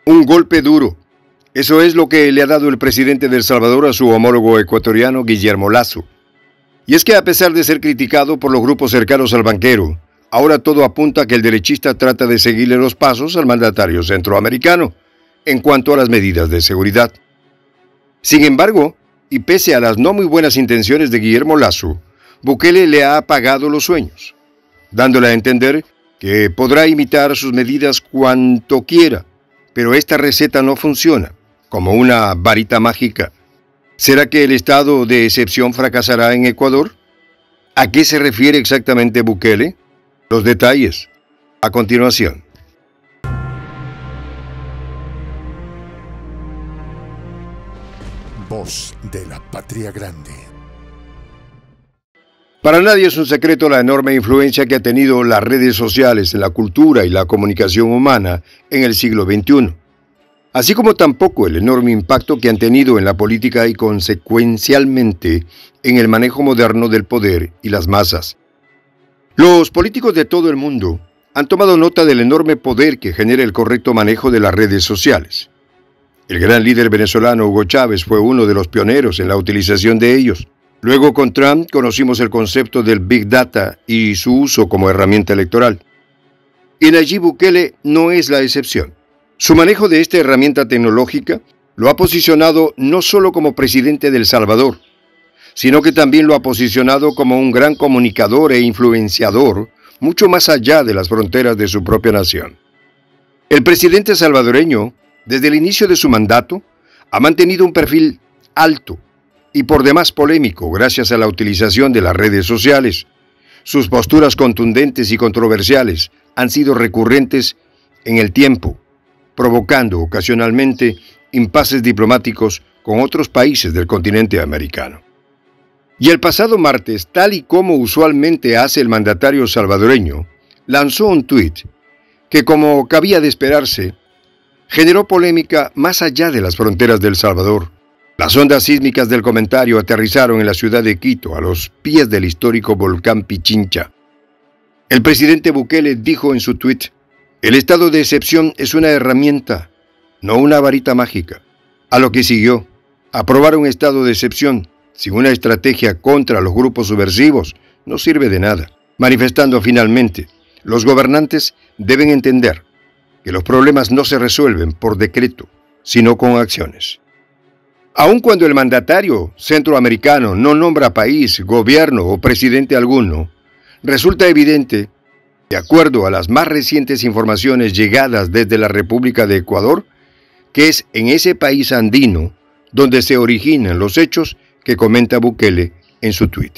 Un golpe duro. Eso es lo que le ha dado el presidente de El Salvador a su homólogo ecuatoriano Guillermo Lasso. Y es que a pesar de ser criticado por los grupos cercanos al banquero, ahora todo apunta a que el derechista trata de seguirle los pasos al mandatario centroamericano en cuanto a las medidas de seguridad. Sin embargo, y pese a las no muy buenas intenciones de Guillermo Lasso, Bukele le ha apagado los sueños, dándole a entender que podrá imitar sus medidas cuanto quiera, pero esta receta no funciona, como una varita mágica. ¿Será que el estado de excepción fracasará en Ecuador? ¿A qué se refiere exactamente Bukele? Los detalles, a continuación. Voz de la Patria Grande. Para nadie es un secreto la enorme influencia que ha tenido las redes sociales en la cultura y la comunicación humana en el siglo XXI, así como tampoco el enorme impacto que han tenido en la política y consecuencialmente en el manejo moderno del poder y las masas. Los políticos de todo el mundo han tomado nota del enorme poder que genera el correcto manejo de las redes sociales. El gran líder venezolano Hugo Chávez fue uno de los pioneros en la utilización de ellos. Luego, con Trump, conocimos el concepto del Big Data y su uso como herramienta electoral. Y Nayib Bukele no es la excepción. Su manejo de esta herramienta tecnológica lo ha posicionado no solo como presidente de El Salvador, sino que también lo ha posicionado como un gran comunicador e influenciador, mucho más allá de las fronteras de su propia nación. El presidente salvadoreño, desde el inicio de su mandato, ha mantenido un perfil alto y por demás polémico gracias a la utilización de las redes sociales. Sus posturas contundentes y controversiales han sido recurrentes en el tiempo, provocando ocasionalmente impases diplomáticos con otros países del continente americano. Y el pasado martes, tal y como usualmente hace el mandatario salvadoreño, lanzó un tuit que, como cabía de esperarse, generó polémica más allá de las fronteras de El Salvador. Las ondas sísmicas del comentario aterrizaron en la ciudad de Quito, a los pies del histórico volcán Pichincha. El presidente Bukele dijo en su tuit: "El estado de excepción es una herramienta, no una varita mágica". A lo que siguió: "Aprobar un estado de excepción sin una estrategia contra los grupos subversivos no sirve de nada", manifestando finalmente: "Los gobernantes deben entender que los problemas no se resuelven por decreto, sino con acciones". Aun cuando el mandatario centroamericano no nombra país, gobierno o presidente alguno, resulta evidente, de acuerdo a las más recientes informaciones llegadas desde la República de Ecuador, que es en ese país andino donde se originan los hechos que comenta Bukele en su tuit.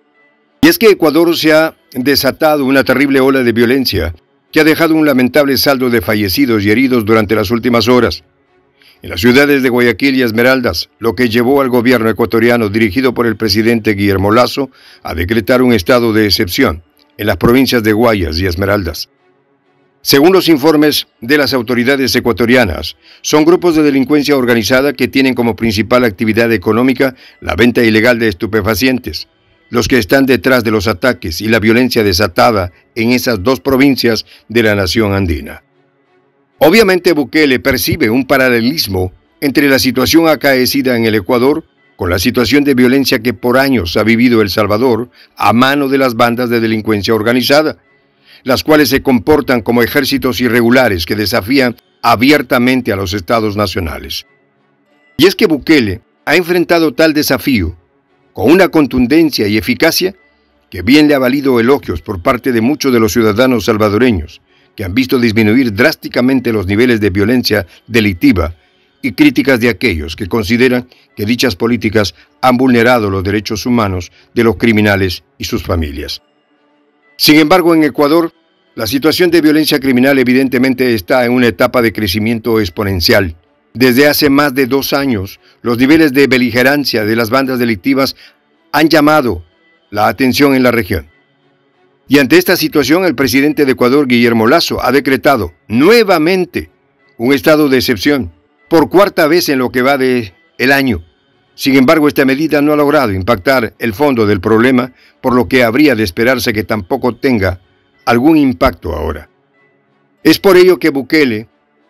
Y es que Ecuador se ha desatado una terrible ola de violencia que ha dejado un lamentable saldo de fallecidos y heridos durante las últimas horas en las ciudades de Guayaquil y Esmeraldas, lo que llevó al gobierno ecuatoriano dirigido por el presidente Guillermo Lasso a decretar un estado de excepción en las provincias de Guayas y Esmeraldas. Según los informes de las autoridades ecuatorianas, son grupos de delincuencia organizada que tienen como principal actividad económica la venta ilegal de estupefacientes, los que están detrás de los ataques y la violencia desatada en esas dos provincias de la nación andina. Obviamente Bukele percibe un paralelismo entre la situación acaecida en el Ecuador con la situación de violencia que por años ha vivido El Salvador a mano de las bandas de delincuencia organizada, las cuales se comportan como ejércitos irregulares que desafían abiertamente a los estados nacionales. Y es que Bukele ha enfrentado tal desafío con una contundencia y eficacia que bien le ha valido elogios por parte de muchos de los ciudadanos salvadoreños, que han visto disminuir drásticamente los niveles de violencia delictiva y críticas de aquellos que consideran que dichas políticas han vulnerado los derechos humanos de los criminales y sus familias. Sin embargo, en Ecuador, la situación de violencia criminal evidentemente está en una etapa de crecimiento exponencial. Desde hace más de 2 años, los niveles de beligerancia de las bandas delictivas han llamado la atención en la región. Y ante esta situación, el presidente de Ecuador, Guillermo Lasso, ha decretado nuevamente un estado de excepción, por 4ª vez en lo que va del año. Sin embargo, esta medida no ha logrado impactar el fondo del problema, por lo que habría de esperarse que tampoco tenga algún impacto ahora. Es por ello que Bukele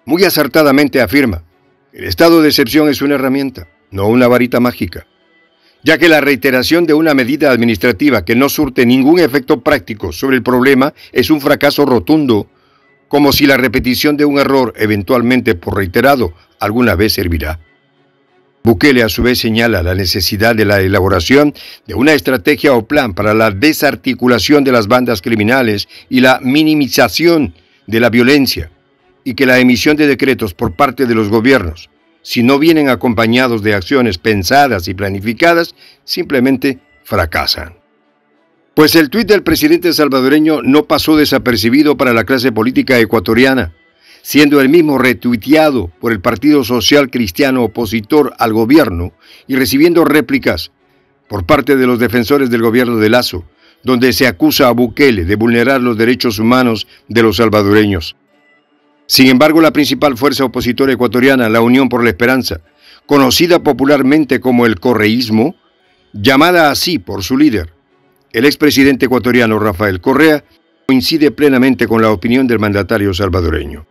muy acertadamente afirma: el estado de excepción es una herramienta, no una varita mágica, ya que la reiteración de una medida administrativa que no surte ningún efecto práctico sobre el problema es un fracaso rotundo, como si la repetición de un error, eventualmente por reiterado, alguna vez servirá. Bukele a su vez señala la necesidad de la elaboración de una estrategia o plan para la desarticulación de las bandas criminales y la minimización de la violencia, y que la emisión de decretos por parte de los gobiernos, si no vienen acompañados de acciones pensadas y planificadas, simplemente fracasan. Pues el tuit del presidente salvadoreño no pasó desapercibido para la clase política ecuatoriana, siendo el mismo retuiteado por el Partido Social Cristiano opositor al gobierno y recibiendo réplicas por parte de los defensores del gobierno de Lasso, donde se acusa a Bukele de vulnerar los derechos humanos de los salvadoreños. Sin embargo, la principal fuerza opositora ecuatoriana, la Unión por la Esperanza, conocida popularmente como el correísmo, llamada así por su líder, el expresidente ecuatoriano Rafael Correa, coincide plenamente con la opinión del mandatario salvadoreño.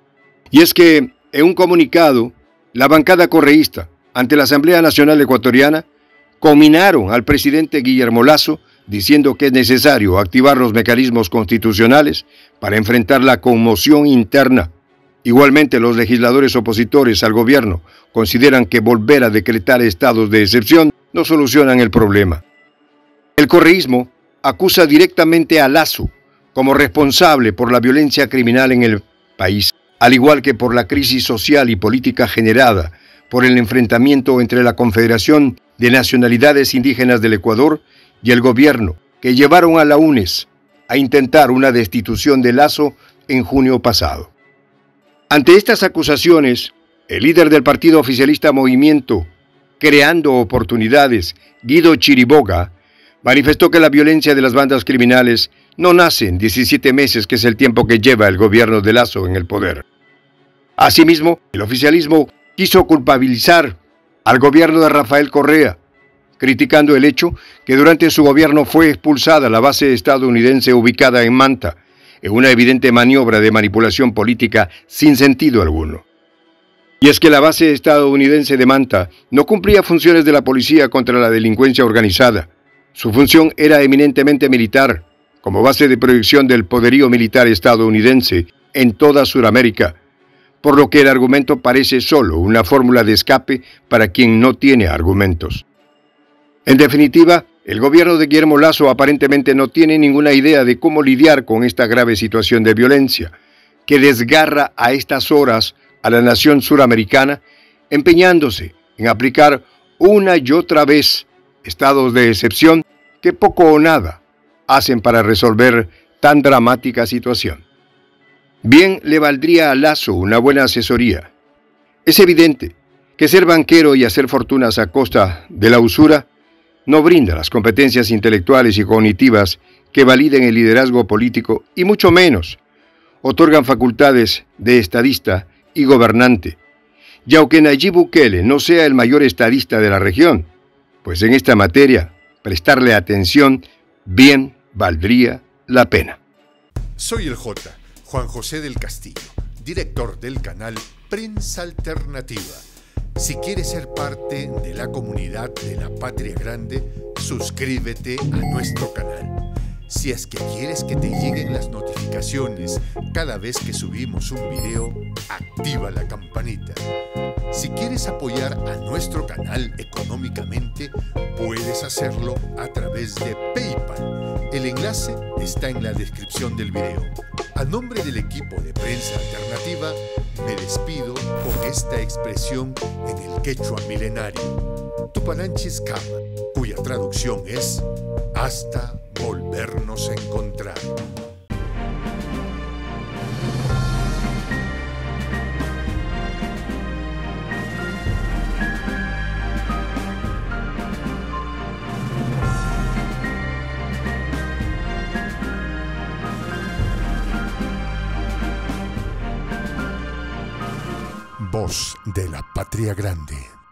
Y es que, en un comunicado, la bancada correísta, ante la Asamblea Nacional Ecuatoriana, conminaron al presidente Guillermo Lasso diciendo que es necesario activar los mecanismos constitucionales para enfrentar la conmoción interna. Igualmente, los legisladores opositores al gobierno consideran que volver a decretar estados de excepción no solucionan el problema. El correísmo acusa directamente a Lasso como responsable por la violencia criminal en el país, al igual que por la crisis social y política generada por el enfrentamiento entre la Confederación de Nacionalidades Indígenas del Ecuador y el gobierno, que llevaron a la UNES a intentar una destitución de Lasso en junio pasado. Ante estas acusaciones, el líder del partido oficialista Movimiento Creando Oportunidades, Guido Chiriboga, manifestó que la violencia de las bandas criminales no nace en 17 meses, que es el tiempo que lleva el gobierno de Lasso en el poder. Asimismo, el oficialismo quiso culpabilizar al gobierno de Rafael Correa, criticando el hecho que durante su gobierno fue expulsada la base estadounidense ubicada en Manta, en una evidente maniobra de manipulación política sin sentido alguno. Y es que la base estadounidense de Manta no cumplía funciones de la policía contra la delincuencia organizada. Su función era eminentemente militar, como base de proyección del poderío militar estadounidense en toda Sudamérica, por lo que el argumento parece solo una fórmula de escape para quien no tiene argumentos. En definitiva, el gobierno de Guillermo Lasso aparentemente no tiene ninguna idea de cómo lidiar con esta grave situación de violencia, que desgarra a estas horas a la nación suramericana, empeñándose en aplicar una y otra vez estados de excepción que poco o nada hacen para resolver tan dramática situación. Bien le valdría a Lasso una buena asesoría. Es evidente que ser banquero y hacer fortunas a costa de la usura no brinda las competencias intelectuales y cognitivas que validen el liderazgo político y mucho menos otorgan facultades de estadista y gobernante. Y aunque Nayib Bukele no sea el mayor estadista de la región, pues en esta materia prestarle atención bien valdría la pena. Soy el J, Juan José del Castillo, director del canal Prensa Alternativa. Si quieres ser parte de la comunidad de la Patria Grande, suscríbete a nuestro canal. Si es que quieres que te lleguen las notificaciones cada vez que subimos un video, activa la campanita. Si quieres apoyar a nuestro canal económicamente, puedes hacerlo a través de PayPal. El enlace está en la descripción del video. A nombre del equipo de Prensa Alternativa, me despido con esta expresión en el quechua milenario, Tupananchis Kama, cuya traducción es hasta volvernos a encontrar. Voz de la Patria Grande.